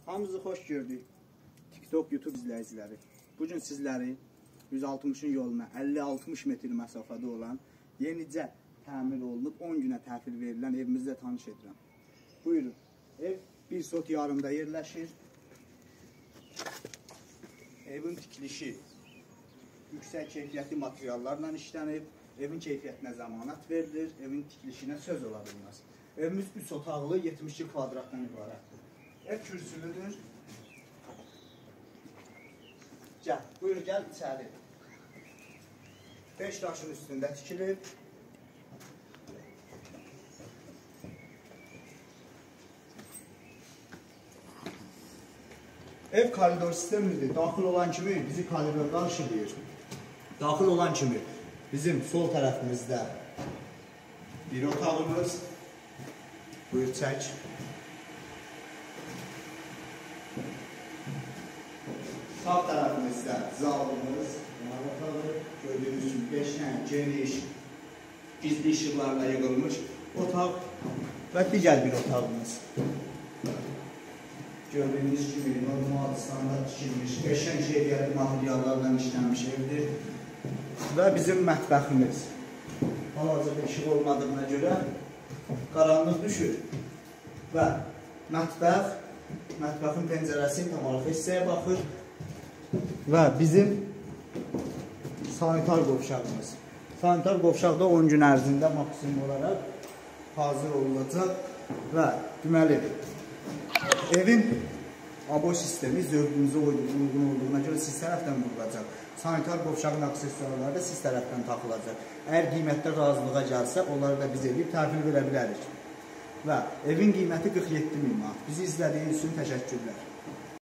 Hamınızı xoş gördük. TikTok, YouTube izləyiciləri. Bugün sizləri 160-ın yoluna 50-60 metr məsafədə olan yenicə təmir olunub 10 günə təhvil verilən evimizlə tanış edirəm. Buyurun. Ev bir sot yarımda yerləşir. Evin tikilişi yüksək keyfiyyətli materiallarla işlənib. Evin keyfiyyətinə zəmanət verilir. Evin tikilişinə söz ola bilməz. Evimiz 3 otaqlı 72 kvadratdan ibarətdir. Ev kürsülüdür. Gəl, buyur gəl içəri. 5 daşın üstündə tikilib. Ev koridor sistemidir. Daxil olan kimi bizi koridor qarşılayır. Daxil olan kimi bizim sol tərəfimizdə bir otağımız. Buyur çək. Sağ tərəfimizdə zalımız, gördüyünüz kimi 5 dənə geniş, gizli işıqlarla yığılmış otaq və digər bir otağımız. Gördüyünüz kimi normal, standart tikilmiş, qəşəng keyfiyyətli materiallarla işlənmiş evdir və bizim mətbəximiz. Hal-hazırda işıq olmadığına görə qaranlıq düşür və mətbəxin pəncərəsi tam arxa hissəyə baxır. Və bizim sanitar qovşağımız. Sanitar qovşaqda 10 gün ərzində maksimum olaraq hazır olunacaq və deməli evin aboy sistemi zövqünüzə uyğun olduğuna görə siz tərəfdən vurulacaq. Sanitar qovşağın aksesuarları da siz tərəfdən taxılacaq. Əgər qiymətdə razılığa gəlsə, onları da biz edib təhvil verə bilərik. Və evin qiyməti 47 min manat. Bizi izlədiyiniz üçün təşəkkürlər.